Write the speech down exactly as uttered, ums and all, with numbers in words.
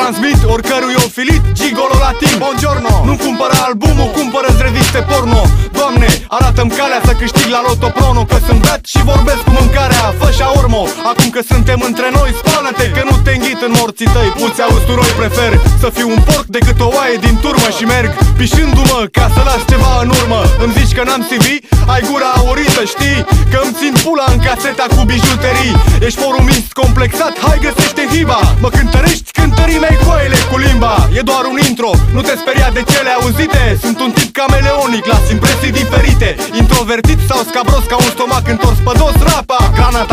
transmit oricărui ofilit gigolo latin. Buongiorno, nu cumpără albumul, cumpără-ți reviste porno. Doamne, arată-mi calea să câștig la Loto Prono, că sunt beat și vorbesc cu mâncarea. Fă șaormo, acum că suntem între noi, spală-te că nu te înghit în morții tăi. Puți usturoi, prefer să fiu un porc decât o oaie din turmă și merg pișându-mă ca să las ceva în urmă. Îmi zici că n-am C V? Ai gura aurită, știi? Că îmi țin pula în caseta cu bijuterii. Ești forumist complexat? Hai găsește hiba. Mă cântărești? Cântării mei coile cu limba. E doar un intro, nu te speria de cele auzite. Sunt un tip cameleonic, las impresii diferite. Introvertit sau scabros ca un stomac întors pe dos. Rapa, grana